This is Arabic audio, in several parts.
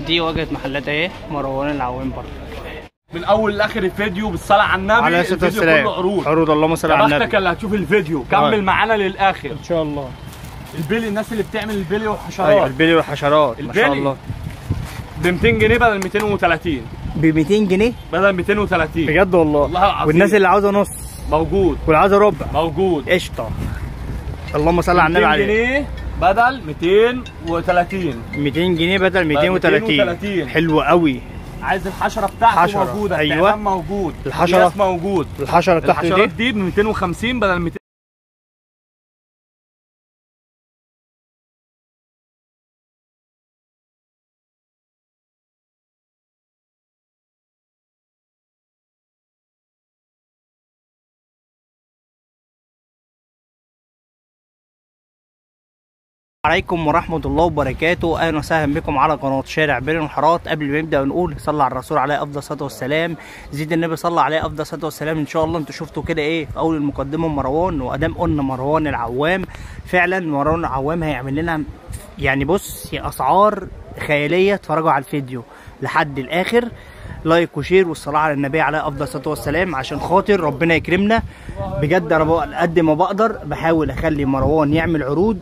دي واجهه محلات اهي مروان العوام برضه. من اول لاخر الفيديو بالصلاه على النبي. عليه الصلاه والسلام. عروض اللهم صل على النبي. بختك اللي هتشوف الفيديو كمل معانا للاخر ان شاء الله. البيلي، الناس اللي بتعمل البيلي والحشرات. ايوه البيلي والحشرات ما شاء الله. ب 200 جنيه بدل 230. ب 200 جنيه بدل 230 بجد والله. والله العظيم. والناس اللي عاوزه نص موجود، واللي عاوزه ربع موجود. قشطه. اللهم صل على النبي. 200 جنيه بدل 230. 200 جنيه بدل 230. حلو قوي. عايز الحشره بتاعته موجوده. ايوه موجود. الحشره موجود. الحشره بتاعته الحشرات دي ب 250 بدل 200. عليكم ورحمة الله وبركاته. أهلا وسهلا بكم على قناة شارع بين الحارات. قبل ما نبدأ نقول صلى على الرسول عليه أفضل الصلاة والسلام. زيد النبي صلى عليه أفضل الصلاة والسلام. إن شاء الله أنتوا شفتوا كده إيه في أول المقدمة مروان، وأدام قلنا مروان العوام فعلا مروان العوام هيعمل لنا يعني بص أسعار خيالية. اتفرجوا على الفيديو لحد الآخر، لايك وشير والصلاة على النبي عليه أفضل الصلاة والسلام عشان خاطر ربنا يكرمنا. بجد أنا قد ما بقدر بحاول أخلي مروان يعمل عروض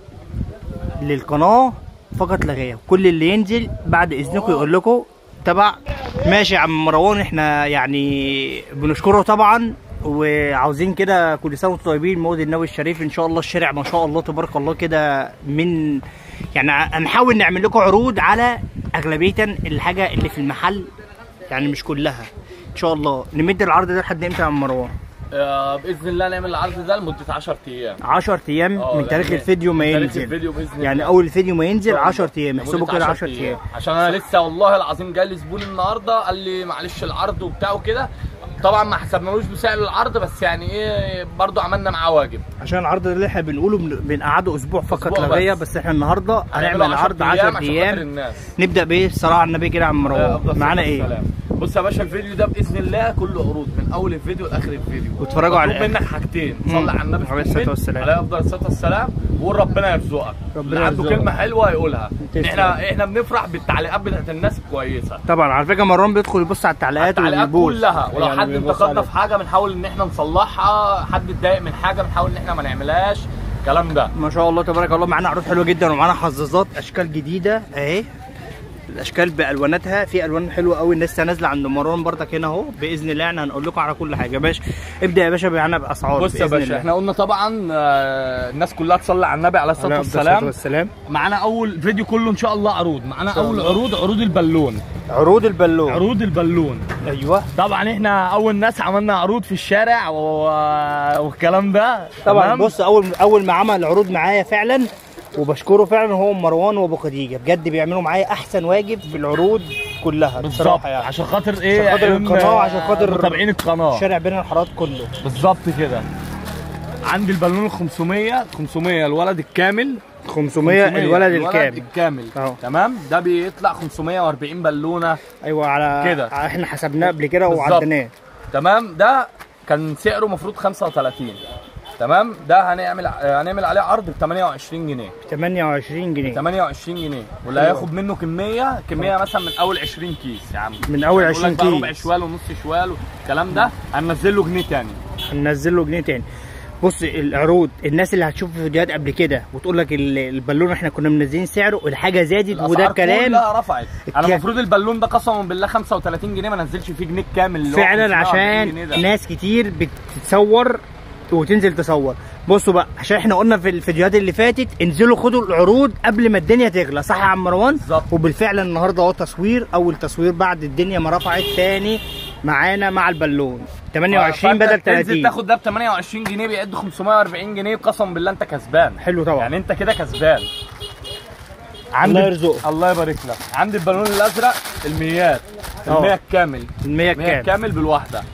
للقناه فقط لا غير. كل اللي ينزل بعد اذنكم يقول لكم تبع. ماشي يا عم مروان، احنا يعني بنشكره طبعا وعاوزين كده كل سنه وانتم طيبين مولد النبوي الشريف. ان شاء الله الشارع ما شاء الله تبارك الله كده من يعني هنحاول نعمل لكم عروض على اغلبيه الحاجه اللي في المحل يعني مش كلها. ان شاء الله نمد العرض ده لحد امتى يا عم مروان؟ باذن الله نعمل العرض ده لمده 10 ايام. 10 ايام من تاريخ الفيديو ما ينزل. تاريخ الفيديو باذن الله. يعني اول الفيديو ما ينزل 10 ايام. احسبوا كده 10 ايام. عشان انا لسه والله العظيم جاي لي زبون النهارده قال لي معلش العرض وبتاع وكده. طبعا ما حسبنالوش بسعر العرض بس يعني ايه برضه عملنا معاه واجب. عشان العرض اللي احنا بنقوله بنقعده اسبوع فقط لا غير. بس احنا النهارده هنعمل عرض 10 ايام. نبدا بايه الصلاه على النبي كده يا عم مروان؟ معانا ايه؟ بص يا باشا الفيديو ده باذن الله كله عروض من اول الفيديو لاخر الفيديو. واتفرجوا على منك حاجتين. صلي على النبي عليه الصلاه والسلام. عليه افضل الصلاه والسلام. وقول ربنا يرزقك. ربنا عنده كلمه حلوه يقولها. احنا بنفرح بالتعليقات بتاعت الناس الكويسه. طبعا على فكره مروان بيدخل يبص على التعليقات كلها. ولو حد انتقدنا في حاجه بنحاول ان احنا نصلحها. حد اتضايق من حاجه بنحاول ان احنا ما نعملهاش. الكلام ده ما شاء الله تبارك الله. معانا عروض حلوه جدا ومعانا حظاظات اشكال جديده اهي. الاشكال بالواناتها، في الوان حلوه قوي لسه نازله عند مروان برضك هنا اهو. باذن الله احنا هنقول لكم على كل حاجه. باش ابدا يا باشا معانا باسعار. بص يا باشا احنا قلنا طبعا الناس كلها تصلي على النبي عليه الصلاه والسلام. معانا اول فيديو كله ان شاء الله عروض. معانا اول عروض البالون. عروض البالون ايوه. طبعا احنا اول ناس عملنا عروض في الشارع والكلام ده طبعا. بص اول ما عمل عروض معايا فعلا وبشكره فعلا هو مروان وابو خديجه. بجد بيعملوا معايا احسن واجب في العروض كلها بصراحه يعني. عشان خاطر ايه؟ عشان خاطر القناه وعشان خاطر متابعين القناه. شارع بين الحارات كله بالظبط كده. عندي البالون ال 500 الولد الكامل. 500 الولد الكامل تمام. ده بيطلع 540 بالونه. ايوه على كده احنا حسبناه قبل كده وعدناه تمام. ده كان سعره المفروض 35 تمام. ده هنعمل عليه عرض ب 28 جنيه. 28 جنيه. واللي هياخد منه كميه مثلا من اول 20 كيس يا عم. من اول 20 كيس. ربع شوال ونص شوال والكلام ده هننزل له جنيه تاني. بص العروض الناس اللي هتشوف فيديوهات قبل كده وتقول لك البالون احنا كنا منزلين سعره الحاجه زادت وده الكلام كلها رفعت. انا المفروض البالون ده قسما بالله 35 جنيه ما نزلش فيه جنيه كامل فعلا عشان ناس كتير بتتصور وتنزل تصور. بصوا بقى عشان احنا قلنا في الفيديوهات اللي فاتت انزلوا خدوا العروض قبل ما الدنيا تغلى. صح يا عم مروان؟ بالظبط. وبالفعل النهارده اهو اول تصوير بعد الدنيا ما رفعت تاني معانا مع البالون 28 بدل 30. تنزل تاخد ده ب 28 جنيه بيعد 540 جنيه قسما بالله انت كسبان. حلو طبعا. يعني انت كده كسبان. الله يرزقك. الله يبارك لك. عندي البالون الازرق الميات. المية الكامل. المية الكامل بالواحده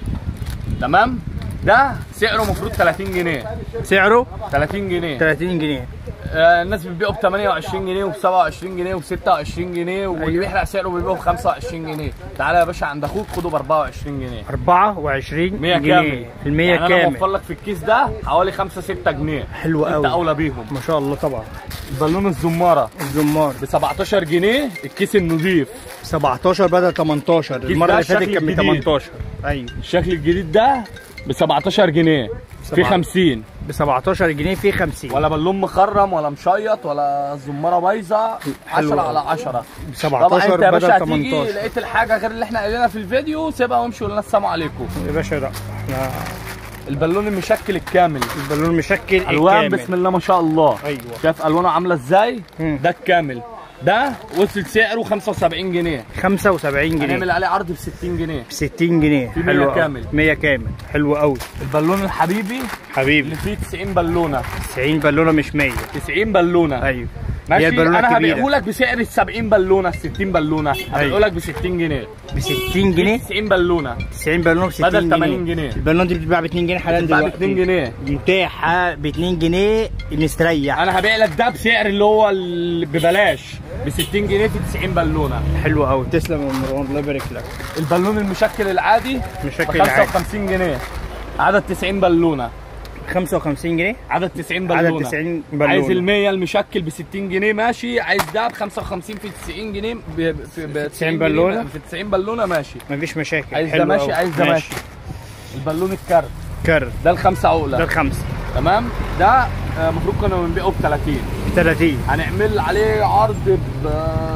تمام. ده سعره المفروض 30 جنيه. سعره 30 جنيه. الناس بتبيعه ب 28 جنيه وب 27 جنيه وب 26 جنيه، واللي بيحرق سعره بيبيعه ب 25 جنيه. تعالى يا باشا عند اخوك خده ب 24 جنيه. 24 100 جنيه. المية يعني كامل. انا بوفر لك في الكيس ده حوالي 5 6 جنيه. حلو قوي. انت اولى بيهم ما شاء الله طبعا. البالون الزماره ب 17 جنيه الكيس النظيف. 17 بدل 18. المره اللي فاتت كان ب 18. ايوه. الشكل الجديد ده ب 17 جنيه في 50. ب 17 جنيه في 50. ولا بالون مخرم ولا مشيط ولا الزماره بايظه. 10 على 10 ب 17 بدل 18. لقيت الحاجه غير اللي احنا قايلينها في الفيديو سيبها وامشي وقول لنا السلام عليكم يا باشا. لا احنا البالون المشكل الكامل. البالون المشكل الوان الكامل. بسم الله ما شاء الله. ايوه. شايف الوانه عامله ازاي؟ ده الكامل. ده وصل سعره 75 جنيه. 75 جنيه. هنعمل عليه عرض ب 60 جنيه. ب 60 جنيه. في 100 كامل. 100 كامل. حلو قوي. البالون الحبيبي اللي فيه 90 بالونه. 90 بالونه مش 100. 90 بالونه. ايوه. ماشي. انا هبيعه لك بسعر ال 70 بالونه، ال 60 بالونه هبيعه لك ب 60 جنيه. ب 60 جنيه؟ 90 بالونه. 90 بالونه ب 60 جنيه بدل 80 جنيه. البالونه دي بتتباع ب 2 جنيه حاليا دلوقتي. ب 2 جنيه متاحه ب 2 جنيه مستريح. انا هبيع لك ده بسعر اللي هو ببلاش ب 60 جنيه في 90 بالونه. حلو قوي. تسلم يا مروان الله يبارك لك. البالون المشكل العادي مشكل العادي 55 جنيه عدد 90 بالونه. 55 جنيه عدد 90 بالونه. عدد 90 بالونه. عايز ال 100 المشكل ب 60 جنيه ماشي. عايز ده ب 55 في 90 جنيه ب 90 بالونه. في 90 بالونه ماشي. مفيش مشاكل. عايز ده ماشي. عايز ده ماشي. البالون الكارت ده الخمسه عقله. ده الخمسه تمام. ده المفروض كنا بنبيعه ب 30. 30 هنعمل عليه عرض ب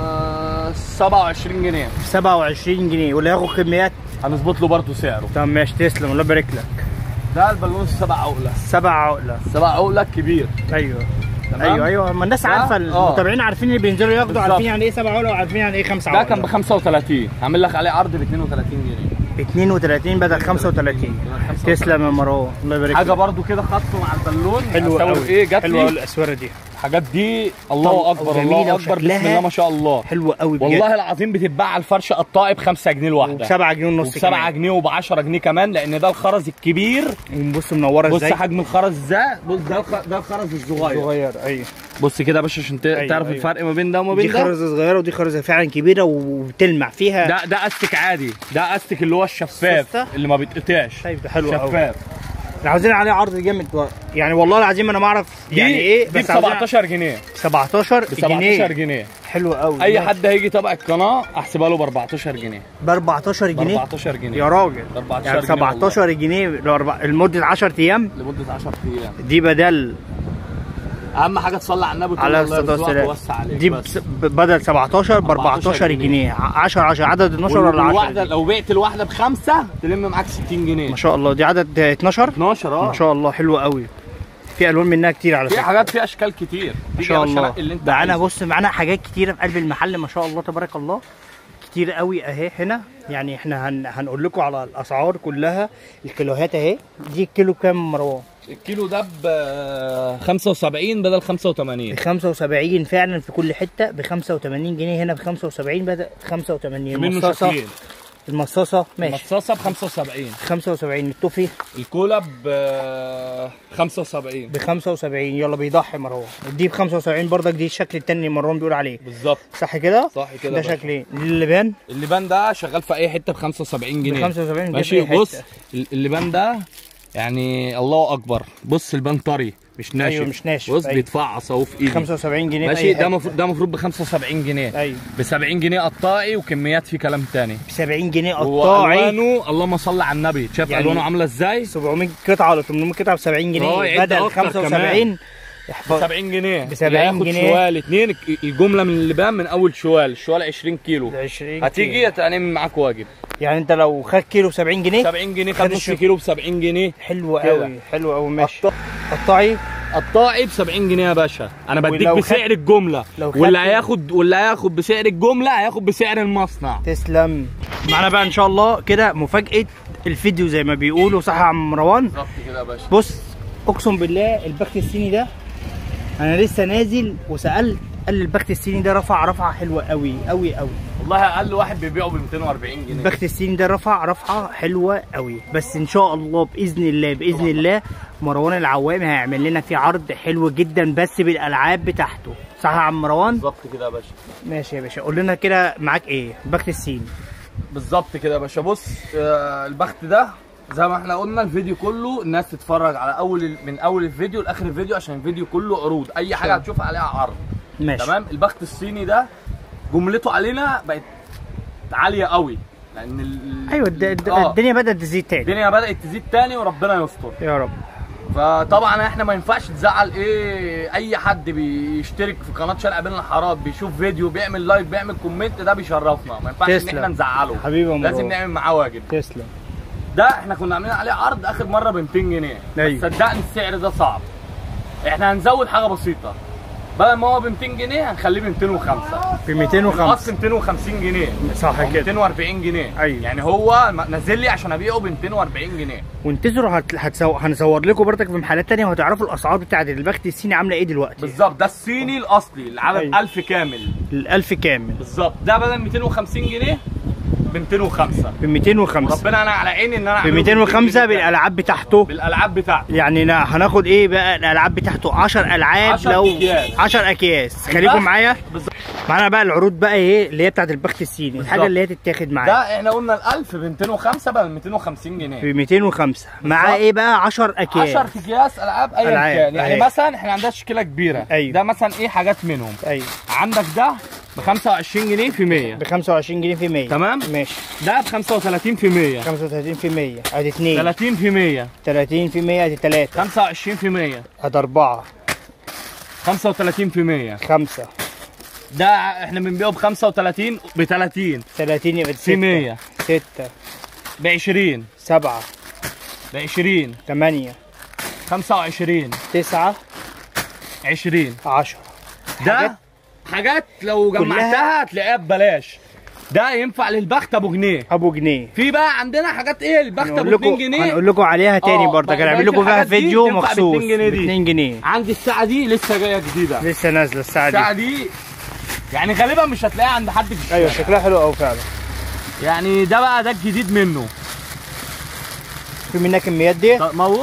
27 جنيه. 27 جنيه. واللي ياخد كميات هنظبط له برضه سعره. طب ماشي. تسلم الله يبارك لك. ده البالون 7 عقله. 7 عقله. 7 عقله كبير. ايوه. تمام؟ ايوه ما الناس عارفه. المتابعين عارفين اللي بينزلوا ياخدوا. بالزبط. عارفين يعني ايه 7 عقله وعارفين يعني ايه 5 عقله. ده كان ب 35. هعمل لك عليه عرض ب 32 جنيه. ب 32 بدل 35. تسلم يا مروان الله يبارك لك. حاجه برضو كده خاصه مع البالون. حلوه قوي. ايه جات لي. حلوه قوي الاسوره دي. الحاجات دي الله اكبر الله اكبر بسم الله ما شاء الله. حلوه قوي بجد. والله العظيم بتتباع على الفرشه قطاعي ب 5 جنيه الواحده. ب 7 جنيه ونص. ب 7 جنيه وب 10 جنيه كمان لان ده الخرز الكبير. بص منوره ازاي. بص حجم الخرز ده. بص ده الخرز الصغير. ايوه. بص كده يا باشا عشان تعرف الفرق ما بين ده وما بين ده. دي خرزه صغيره ودي خرزه فعلا كبيره وبتلمع فيها. ده استك عادي. ده استك اللي هو الشفاف اللي ما بيتقطعش. طيب ده حلو قوي. شفاف. احنا عاوزين عليه عرض جامد يعني والله العظيم انا ما اعرف يعني ايه. دي ب 17 جنيه. 17 جنيه. حلو قوي. اي حد هيجي تبع القناه احسبها له ب 14 جنيه. ب 14 جنيه. 14 جنيه يا راجل. 14 يعني 17 جنيه لمده 10 ايام. لمده 10 ايام. دي بدل. اهم حاجه تصلي على النبي عليه الصلاه والسلام. دي بدل 17 ب 14 جنيه. 10 عدد 12 ولا 10؟ لو بعت الواحده بخمسه تلم معاك 60 جنيه. ما شاء الله. دي عدد 12. 12 ما شاء الله. حلوه قوي. في الوان منها كتير على فكره. في حاجات في اشكال كتير. ما شاء الله. معانا بص معانا حاجات كتيره في قلب المحل ما شاء الله تبارك الله. كتير قوي اهي هنا. يعني احنا هنقول لكم على الاسعار كلها. الكيلوهات اهي. دي الكيلو كام مروان؟ الكيلو ده ب 75 بدل 85. 75 فعلا في كل حته ب 85 جنيه. هنا ب 75 بدل 85. المصاصه. المصاصه ماشي. المصاصه ب 75. 75. التوفي. الكولا ب 75. ب 75. يلا بيضحي مروان. دي ب 75 برضك. دي الشكل التاني اللي مروان بيقول عليه. بالظبط. صح كده؟ صح كده. ده شكل ايه؟ اللبان. اللبان ده شغال في اي حته ب 75 جنيه. ب 75 ماشي. بص اللبان ده يعني الله اكبر. بص البان طري مش ناشف. ايوه مش ناشف. بص بيتفعص اهو في ايدي. 75 جنيه ماشي. ده المفروض ب 75 جنيه. ايوه. ب 70 جنيه قطاعي وكميات في كلام تاني. ب 70 جنيه قطاعي. والوانه اللهم صل على النبي. شايف يعني الوانه عامله ازاي؟ 700 قطعه ولا 800 قطعه ب 70 جنيه بدل 75. ب 70 جنيه. ب 70 جنيه. شوال 2 الجمله من اللبان من اول شوال 20 كيلو. 20 هتيجي هتعمل معاك واجب. يعني انت لو خدت كيلو ب 70 جنيه. 70 جنيه خد نص كيلو ب 70 جنيه. حلو قوي. حلو قوي ماشي. قطاعي ب 70 جنيه يا باشا. انا بديك بسعر الجمله. واللي هياخد بسعر الجمله هياخد بسعر المصنع. تسلم. معانا بقى ان شاء الله كده مفاجاه الفيديو زي ما بيقولوا. صح يا عم مروان؟ بالظبط كده يا باشا. بص اقسم بالله البخت الصيني ده انا لسه نازل وسالت قال لي البخت الصيني ده رفعه حلوه قوي قوي قوي. والله اقل واحد بيبيعه ب 240 جنيه. البخت الصيني ده رفعه حلوه قوي، بس ان شاء الله باذن الله مروان العوامي هيعمل لنا فيه عرض حلو جدا بس بالالعاب بتاعته. صح يا عم مروان؟ بالظبط كده يا باشا. ماشي يا باشا، قول لنا كده معاك ايه البخت الصيني؟ بالظبط كده يا باشا. بص البخت ده زي ما احنا قلنا الفيديو كله الناس تتفرج على من اول الفيديو لاخر الفيديو، عشان الفيديو كله عروض، اي حاجه هتشوف عليها عرض. ماشي تمام. البخت الصيني ده جملته علينا بقت عاليه قوي، لان ايوه الدنيا بدات تزيد تاني، وربنا يستر يا رب. فطبعا احنا ما ينفعش تزعل اي حد بيشترك في قناه شارع بين الحارات، بيشوف فيديو بيعمل لايك بيعمل كومنت، ده بيشرفنا، ما ينفعش ان احنا نزعله حبيبي، لازم نعمل معاه واجب. تسلم. ده احنا كنا عاملين عليه عرض اخر مره ب 200 جنيه. أيوة. صدقني السعر ده صعب، احنا هنزود حاجه بسيطه، بدل ما هو ب 200 جنيه هنخليه ب 205. ب 205 اصل 250 جنيه صح كده، 240 جنيه. أيوة. يعني هو نازل لي عشان ابيعه ب 240 جنيه. وانتظروا هنصور لكم برضك في محلات ثانيه وهتعرفوا الاسعار بتاعت البخت الصيني عامله ايه دلوقتي. بالظبط، ده الصيني الاصلي العدد. أيوة. 1000 كامل. ال1000 كامل بالظبط. ده بدل 250 جنيه ب 205. ب 205. ربنا انا على عيني ان انا ب 205 بالالعاب بتاعته. يعني هناخد ايه بقى الالعاب بتاعته؟ 10 العاب، 10 اكياس. خليكم معايا. معانا بقى العروض بقى ايه اللي هي بتاعت البخت الصيني، الحاجه اللي هي تتاخد معايا. ده احنا قلنا ال1000 ب 205 بدل 250 جنيه. ب 205 معاه ايه بقى؟ 10 اكياس. 10 اكياس العاب ايا كان. يعني مثلا احنا عندنا تشكيله كبيره. أيوة. ده مثلا ايه حاجات منهم. ايوه. عندك ده ب 25 جنيه في 100. ب 25 جنيه في 100. تمام. ماشي. ده ب 35 في 100. 35 في 100 ادي 2. 30 في 100. 30 في 100 ادي 3. 25 في 100 ادي 4. 35 في 100 5. ده احنا بنبيعه ب 35 ب 30. 30 يبقى في 100. 6. ب 20. 7. ب 20. 8. 25. 9. 20. 10. ده حاجات لو جمعتها هتلاقيها ببلاش. ده ينفع للبخت ابو جنيه. في بقى عندنا حاجات ايه البخت ابو 2 جنيه هنقول لكم عليها تاني برضه، هنعمل لكم فيها فيديو مخصوص ب 2 جنيه. عندي الساعه دي لسه جايه جديده، لسه نازله الساعه دي يعني غالبا مش هتلاقيها عند حد في الشارع. ايوه شكلها حلو قوي فعلا. يعني ده بقى ده الجديد منه. في منها كميات دي؟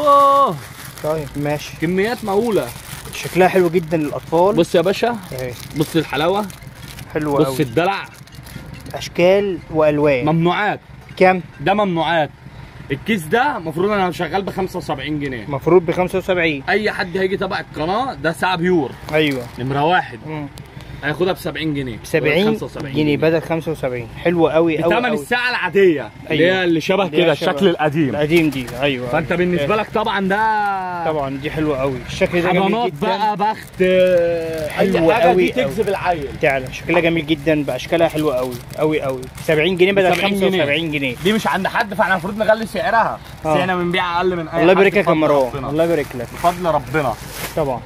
طيب ماشي. كميات مهوله، شكلها حلو جدا للاطفال. بص يا باشا، بص الحلاوه حلوه قوي. بص الدلع، اشكال والوان. ممنوعات. كام؟ ده ممنوعات. الكيس ده المفروض انا شغال ب 75 جنيه. المفروض ب 75. اي حد هيجي تبع القناه ده ساعه بيور. ايوه. نمره 1 هياخدها ب 70 جنيه. ب 70 جنيه بدل 75. حلوه قوي قوي. بثمن الساعه العاديه. أيوة. اللي هي اللي شبه كده الشكل القديم دي. ايوه. فانت بالنسبه لك طبعا ده طبعا دي حلوه قوي. الشكل ده جميل جدا بقى بخت حلوه قوي. تجذب العيل فعلا. شكلها جميل جدا باشكالها حلوه قوي قوي قوي. 70 جنيه بدل 75 جنيه. دي مش عند حد، فاحنا المفروض نغلي سعرها. بس احنا بنبيع اقل من اي. الله يبارك لك يا مروان، الله يبارك لك. بفضل ربنا طبعا.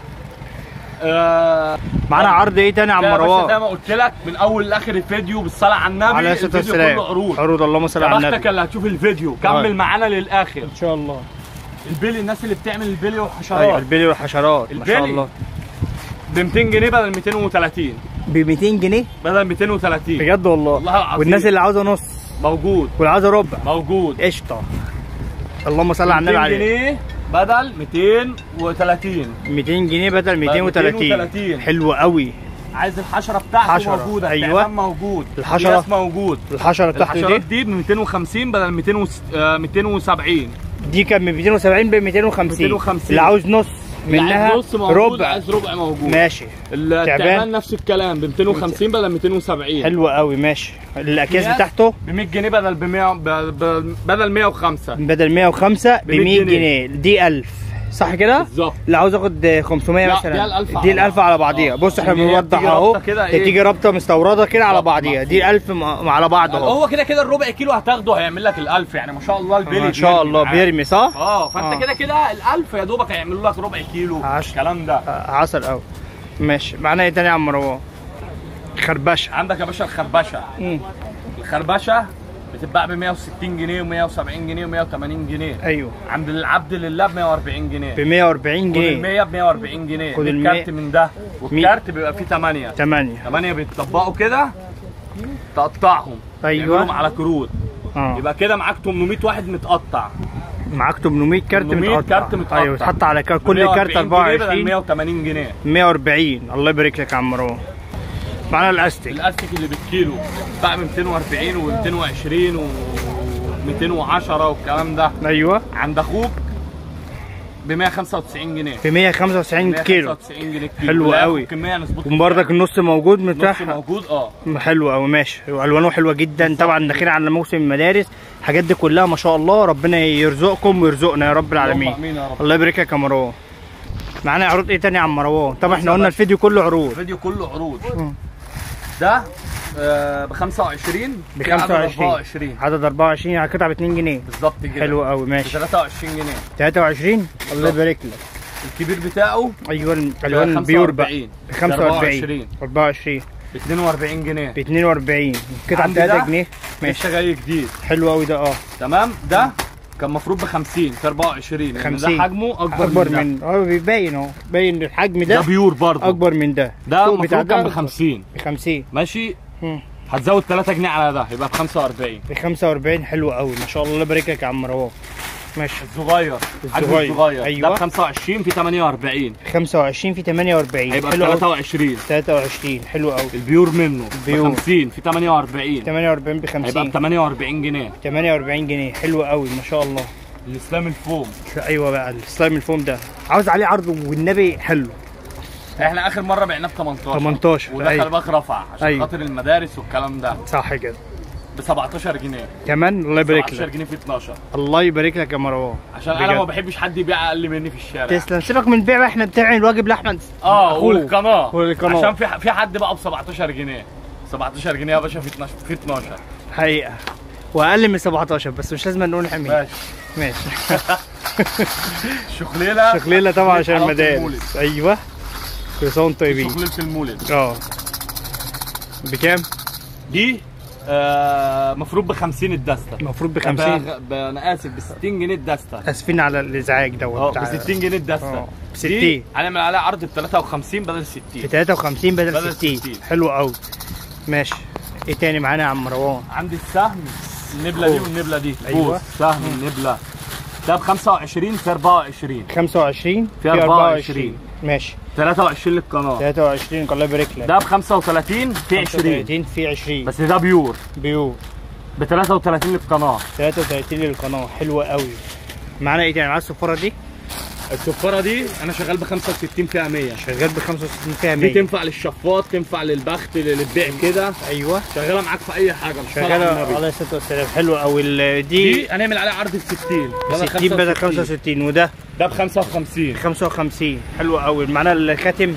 معانا عرض ايه تاني يا عم مروان؟ زي ما قلت لك من اول لاخر الفيديو بالصلاه على النبي. عليه الصلاه والسلام. كله عروض اللهم صل على النبي. بختك اللي هتشوف الفيديو كمل معانا للاخر ان شاء الله. البلي، الناس اللي بتعمل البلي والحشرات. ايوه البلي والحشرات ما شاء الله. ب 200 جنيه بدل 230. ب 200 جنيه بدل 230 بجد والله العظيم. والناس اللي عاوزه نص موجود، واللي عاوزه ربع موجود. قشطه. اللهم صل على النبي. 200 جنيه بدل 230. 200 جنيه بدل 230. حلو قوي. عايز الحشره بتاعته موجوده. ايوه موجود. الحشره موجود. الحشره بتاعته دي ب 250 بدل 270. دي كان من 270 ب 250. اللي عاوز نص منها ربع. عايز ربع موجود. ماشي. التعبان نفس الكلام ب 250 بدل 270. حلو قوي ماشي. الاكياس بتاعته ب 100 جنيه بدل 100 بدل 105. بدل 105 ب 100 جنيه. دي 1000 صح كده؟ بالظبط. اللي عاوز اخد 500 مثلا دي ال 1000 على بعضيها. بص احنا بنوضح اهو. تيجي رابطه مستورده كده على بعضيها. دي 1000 على بعض اهو. هو كده الربع كيلو هتاخده هيعمل لك ال 1000. يعني ما شاء الله البلي ما شاء الله بيرمي صح؟ فانت كده ال 1000 يا دوبك هيعملوا لك ربع كيلو. الكلام ده عسل قوي. ماشي. معانا ايه تاني يا عم مروان؟ خربشه. عندك يا باشا الخربشه. الخربشه بتتباع ب 160 جنيه و170 جنيه و180 جنيه. ايوه. عند العبد لله ب 140 جنيه. ب 140 جنيه. خد ال 100 ب 140 جنيه. خد الكارت من ده، والكارت بيبقى فيه 8 بيتطبقوا كده تقطعهم. ايوه. تعملهم على كروت. يبقى كده معاك 800 واحد متقطع. معاك 800 كارت متقطع. 800 كارت متقطع. ايوه، تحط على كل كارت 24 180 جنيه. 140. الله يبارك لك يا عم مروان. معانا الاستيك اللي بالكيلو بقى ب 240 و220 و210 والكلام ده. ايوه. عند اخوك ب 195 جنيه. ب 195 كيلو. 195 جنيه كيلو. حلو قوي. كميه نظبطها. وبرضك النص موجود متاح. النص موجود. حلو قوي ماشي. والوانه حلوه جدا. طبعا داخلين على موسم المدارس، الحاجات دي كلها ما شاء الله. ربنا يرزقكم ويرزقنا يا رب العالمين. امين يا رب. الله يبارك لك يا مروان. معانا عروض ايه تاني يا عم مروان؟ طبعا احنا قلنا الفيديو كله عروض. الفيديو كله عروض. ده ب 25. ب 25 عدد 24 على قطعه ب 2 جنيه بالظبط كده. حلو قوي ماشي. ب 23 جنيه. 23. الله يبارك لك. الكبير بتاعه ايوه الالوان بيور بقى ب 45. 24 ب 42 جنيه. ب 42 قطعه ب 3 جنيه ماشي. لسه جاي جديد. حلو قوي ده. تمام. ده كان المفروض ب 50 في 24. 50. ده حجمه اكبر من بيبين اهو، باين الحجم ده بيور برضه اكبر من ده. ده المفروض كان ب 50. ب 50 ماشي. هتزود 3 جنيه على ده يبقى ب 45. ب 45 حلو قوي ما شاء الله. الله يبارك لك يا عم مروان. ماشي. الصغير ايوه. ده ب 25 في 48. 25 في 48 هيبقى ب 23. 23 حلو قوي. البيور منه ب 50 في 48. 48 ب 50 هيبقى ب 48 جنيه. 48 جنيه حلو قوي ما شاء الله. الاسلام الفوم. ايوه بقى السلايم الفوم ده عاوز عليه عرض والنبي حلو. احنا اخر مره بعناه ب 18 ودخل أيوة. باك رفع عشان خاطر المدارس والكلام ده. صح كده. ب 17 جنيه كمان. الله يبارك لك. 17 جنيه في 12. الله يبارك لك يا مروان. عشان انا ما بحبش حد يبيع اقل مني في الشارع. تسلم. سيبك من البيع بقى، احنا بتاعي الواجب لاحمد. والقناه عشان في حد بقى ب 17 جنيه. 17 جنيه يا باشا في 12 حقيقه. واقل من 17 بس مش لازم نقول حميد. ماشي. شخليله طبعا عشان المدارس. ايوه. كل سنه وانتم طيبين. شخليله المولد. بكام؟ دي مفروض ب 50 الدسته. المفروض ب 50. انا اسف ب 60 جنيه الدسته. اسفين على الازعاج دوت. ب 60 جنيه الدسته. ب 60. هنعمل عليها عرض ب 53 بدل 60. ب 53 بدل 60. حلو قوي. ماشي. ايه تاني معانا يا عم مروان؟ عندي السهم النبله دي والنبله دي. ايوه. سهم النبله ده ب 25 في 24. 25 في 24 ماشي. 23 للقناه. 23 الله يبارك لك. ده ب 35 في 20. 35 في 20 بس ده بيور. ب 33 للقناه. 33 للقناه حلو قوي. معانا ايه تاني؟ معانا الصفاره دي. الصفاره دي انا شغال ب 65 فيها 100. شغال ب 65 فيها 100. دي تنفع للشفاط، تنفع للبخت، للبيع كده. ايوه. شغاله معاك في اي حاجه. شغاله عليه الصلاه والسلام. حلو قوي. دي هنعمل عليها عرض ب 60. 60 بدل 65. وده ب 55. 55 حلو قوي. معانا الخاتم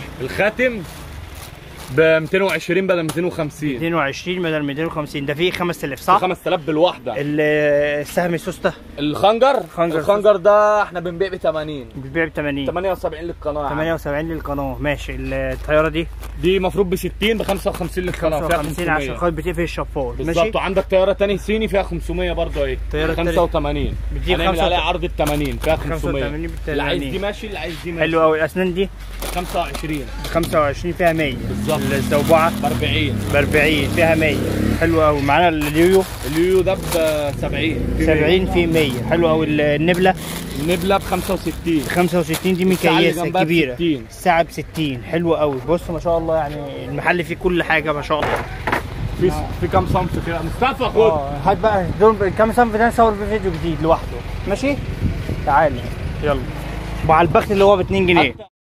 ب 220 بدل 250. 220 بدل 250. ده فيه 5000 صح؟ 5000 بالواحده. السهم السوسته. الخنجر ده احنا بنبيع ب 80. بنبيع ب 80. 78 للقناه. 78 للقناه ماشي. الطياره دي المفروض ب 60 ب 55 للقناه. 55 عشان خاطر بتقفل الشفاط. ماشي بالظبط. وعندك طياره ثاني صيني فيها 500 برضه اهي. طياره 85 هنعمل عليها عرض ب 80 فيها 500. اللي عايز دي ماشي، اللي عايز دي ماشي. حلو قوي. الاسنان دي 25. 25 فيها 100 بالظبط. الزوبعه ب 40. ب 40 فيها 100. حلو قوي. معانا اليويو ده ب 70. 70 في 100. حلو قوي. النبله ب 65. 65 دي مكيسه كبيره. الساعه ب 60. حلو قوي. بص ما شاء الله يعني المحل فيه كل حاجه ما شاء الله. في كام صنف كده مصطفى خد. هات بقى دول كام صنف ده نصور فيه فيديو جديد لوحده. ماشي تعالى يلا. وعلى البخت اللي هو ب 2 جنيه.